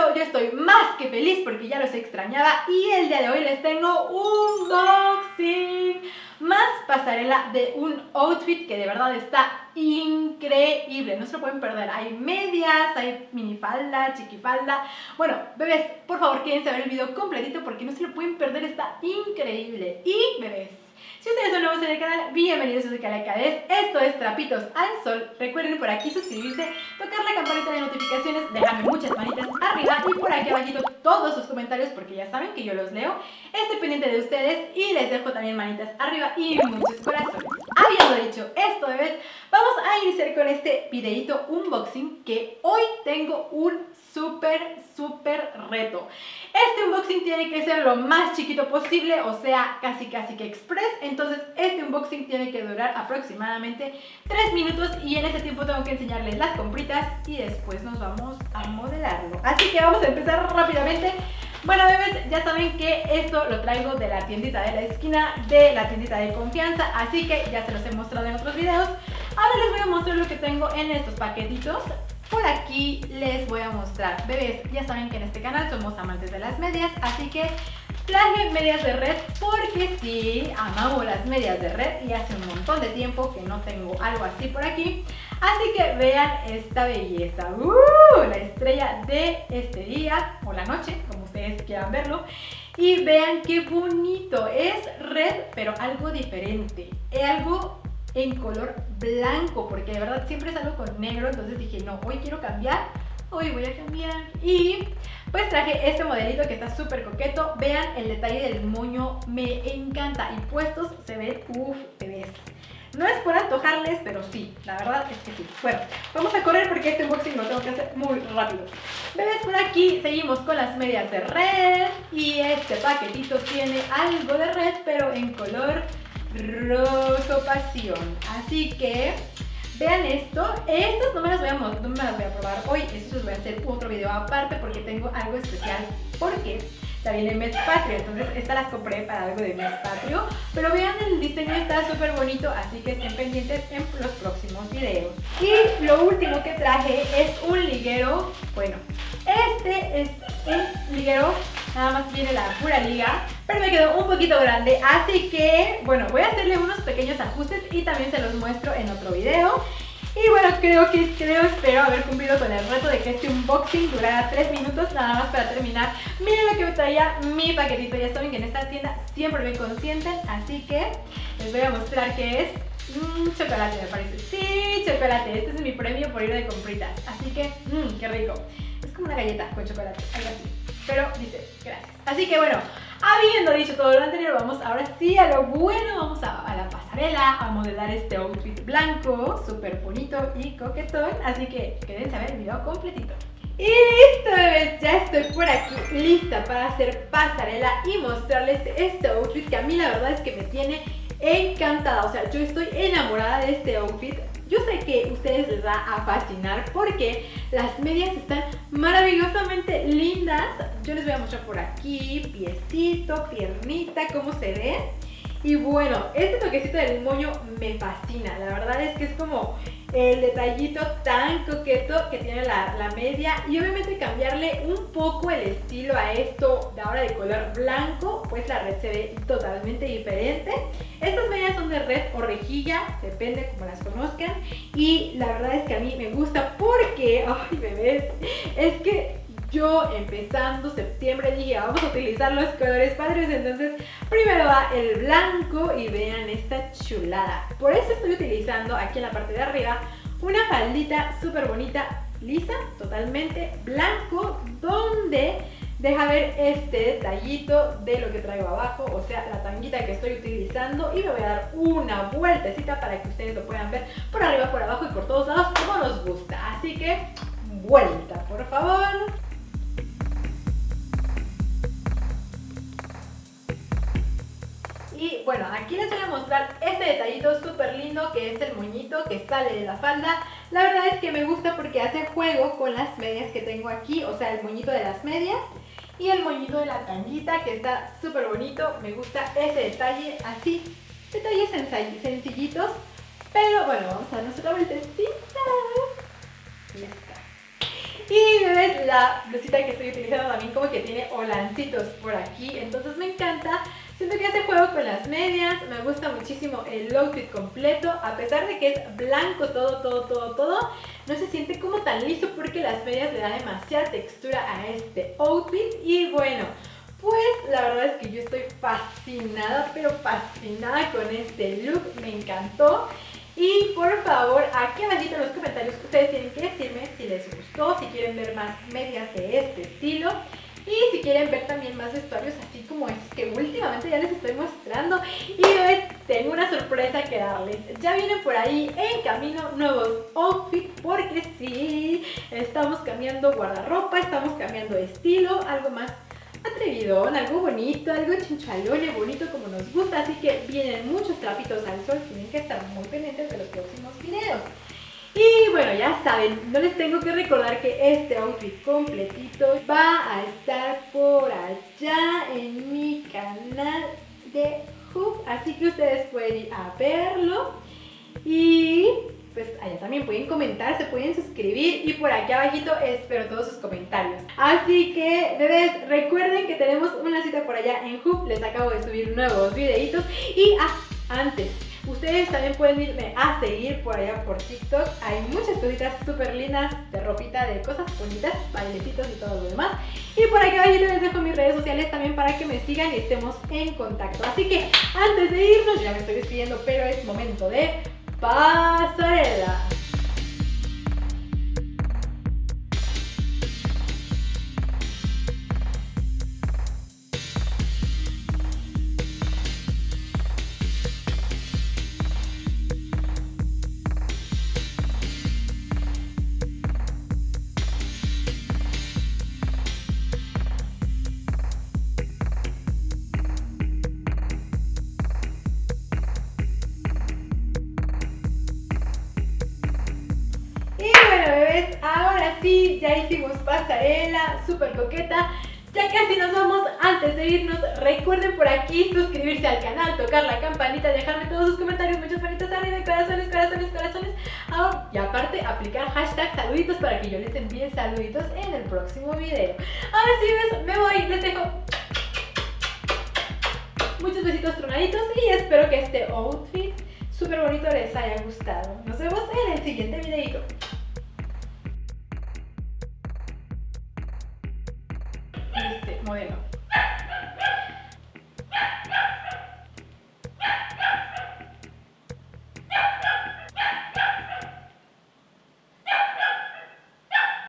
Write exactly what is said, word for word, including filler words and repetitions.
video yo estoy más que feliz porque ya los extrañaba y el día de hoy les tengo un unboxing más pasarela de un outfit que de verdad está increíble, no se lo pueden perder. Hay medias, hay minifalda, chiquifalda. Bueno, bebés, por favor quédense a ver el video completito porque no se lo pueden perder, está increíble. Y bebés, si ustedes son nuevos en el canal, bienvenidos a su canal Cadés. Esto es Trapitos al Sol. Recuerden por aquí suscribirse, tocar la campanita de notificaciones, dejarme muchas manitas arriba y por aquí abajito todos sus comentarios porque ya saben que yo los leo. Estoy pendiente de ustedes y les dejo también manitas arriba y muchos corazones. Habiendo dicho esto, bebés, vamos a iniciar con este videito unboxing que hoy tengo un súper, súper reto. Este unboxing tiene que ser lo más chiquito posible, o sea, casi casi que express. Entonces este unboxing tiene que durar aproximadamente tres minutos y en ese tiempo tengo que enseñarles las compritas y después nos vamos a modelarlo. Así que vamos a empezar rápidamente. Bueno, bebés, ya saben que esto lo traigo de la tiendita de la esquina, de la tiendita de confianza, así que ya se los he mostrado en otros videos. Ahora les voy a mostrar lo que tengo en estos paquetitos. Por aquí les voy a mostrar, bebés, ya saben que en este canal somos amantes de las medias, así que traje medias de red porque sí, amamos las medias de red y hace un montón de tiempo que no tengo algo así por aquí. Así que vean esta belleza, ¡uh! La estrella de este día o la noche, como ustedes quieran verlo. Y vean qué bonito, es red pero algo diferente, es algo en color blanco porque de verdad siempre salgo con negro, entonces dije no, hoy quiero cambiar, hoy voy a cambiar. Y pues traje este modelito que está súper coqueto, vean el detalle del moño, me encanta y puestos se ven, uff, bebés. No es por antojarles, pero sí, la verdad es que sí. Bueno, vamos a correr porque este unboxing lo tengo que hacer muy rápido. Bebés, por aquí seguimos con las medias de red y este paquetito tiene algo de red pero en color rojo pasión. Así que vean esto. Estas no me las voy a, no me las voy a probar hoy, estos les voy a hacer otro video aparte porque tengo algo especial porque ya viene mes patrio, entonces estas las compré para algo de mes patrio. Pero vean, el diseño está súper bonito, así que estén pendientes en los próximos videos. Y lo último que traje es un liguero. Bueno, este es un liguero, nada más viene la pura liga, pero me quedó un poquito grande, así que bueno, voy a hacerle unos pequeños ajustes y también se los muestro en otro video. Y bueno, creo que, creo, espero haber cumplido con el reto de que este unboxing durara tres minutos, nada más para terminar. Miren lo que me traía mi paquetito, ya saben que en esta tienda siempre me consienten, así que les voy a mostrar que es mmm, chocolate, me parece. Sí, chocolate, este es mi premio por ir de compritas, así que mmm, qué rico. Es como una galleta con chocolate, algo así, pero dice gracias. Así que bueno, habiendo dicho todo lo anterior, vamos ahora sí a lo bueno. Vamos a, a la pasarela, a modelar este outfit blanco, súper bonito y coquetón. Así que quédense a ver el video completito. Y listo, bebés, ya estoy por aquí lista para hacer pasarela y mostrarles este outfit que a mí la verdad es que me tiene encantada. O sea, yo estoy enamorada de este outfit. Yo sé que a ustedes les va a fascinar porque las medias están maravillosamente lindas. Yo les voy a mostrar por aquí, piecito, piernita, cómo se ve. Y bueno, este toquecito del moño me fascina. La verdad es que es como el detallito tan coqueto que tiene la, la media. Y obviamente cambiarle un poco el estilo a esto de ahora de color blanco, pues la red se ve totalmente diferente. Estas medias son de red o rejilla, depende como las conozcan. Y la verdad es que a mí me gusta porque, ay bebés, es que yo empezando septiembre dije vamos a utilizar los colores patrios, entonces primero va el blanco y vean esta chulada. Por eso estoy utilizando aquí en la parte de arriba una faldita súper bonita, lisa, totalmente blanco, donde deja ver este detallito de lo que traigo abajo, o sea la tanguita que estoy utilizando, y me voy a dar una vueltecita para que ustedes lo puedan ver por arriba, por abajo y por todos lados como nos gusta. Así que vuelta por favor. Y bueno, aquí les voy a mostrar este detallito súper lindo que es el moñito que sale de la falda. La verdad es que me gusta porque hace juego con las medias que tengo aquí, o sea el moñito de las medias y el moñito de la tanguita que está súper bonito. Me gusta ese detalle así, detalles sencillitos, pero bueno, vamos a darnos otra vueltecita. Ya está. Y bebés, la blusita que estoy utilizando también como que tiene holancitos por aquí, entonces me encanta. Siento que hace juego con las medias, me gusta muchísimo el outfit completo, a pesar de que es blanco todo, todo, todo, todo, no se siente como tan liso porque las medias le dan demasiada textura a este outfit. Y bueno, pues la verdad es que yo estoy fascinada, pero fascinada con este look, me encantó. Y por favor, aquí abajito en los comentarios ustedes tienen que decirme si les gustó, si quieren ver más medias de este estilo. Y si quieren ver también más vestuarios así como estos que últimamente ya les estoy mostrando. Y hoy tengo una sorpresa que darles. Ya vienen por ahí en camino nuevos outfits, porque sí, estamos cambiando guardarropa, estamos cambiando estilo, algo más atrevidón, algo bonito, algo chinchalone, bonito como nos gusta. Así que vienen muchos trapitos al sol, tienen que estar muy pendientes de los próximos videos. Y bueno, ya saben, no les tengo que recordar que este outfit completito va a estar por allá en mi canal de Hub, así que ustedes pueden ir a verlo. Y pues allá también pueden comentar, se pueden suscribir y por aquí abajito espero todos sus comentarios. Así que bebés, recuerden que tenemos una cita por allá en Hub, les acabo de subir nuevos videitos. Y ah, antes, ustedes también pueden irme a seguir por allá por TikTok. Hay muchas cositas súper lindas de ropita, de cosas bonitas, bailecitos y todo lo demás. Y por aquí abajo les dejo mis redes sociales también para que me sigan y estemos en contacto. Así que antes de irnos, ya me estoy despidiendo, pero es momento de pasarela. Ahora sí, ya hicimos pasarela, súper coqueta. Ya casi nos vamos. Antes de irnos, recuerden por aquí suscribirse al canal, tocar la campanita, dejarme todos sus comentarios, muchas manitas arriba, corazones, corazones, corazones. Ah, y aparte, aplicar hashtag saluditos para que yo les envíe saluditos en el próximo video. Ahora sí, ves, me voy, les dejo muchos besitos tronaditos y espero que este outfit súper bonito les haya gustado. Nos vemos en el siguiente videito. Este modelo.